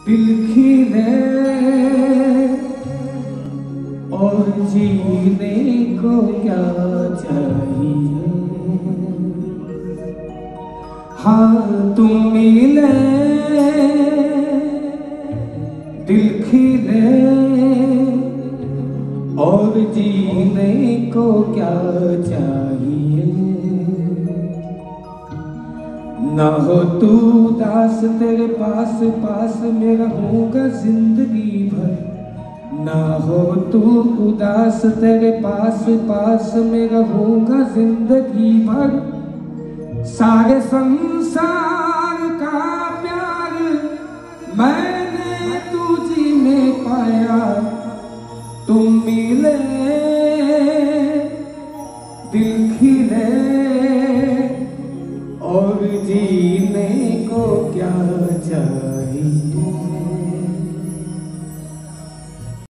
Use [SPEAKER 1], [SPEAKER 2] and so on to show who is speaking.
[SPEAKER 1] दिल खिले और जीने को क्या चाहिए। हाँ तुम मिले दिल खिले और जीने को क्या चाहिए। ना हो तू उदास तेरे पास पास में रहूंगा जिंदगी भर। ना हो तू उदास तेरे पास पास में रहूंगा जिंदगी भर। सारे संसार का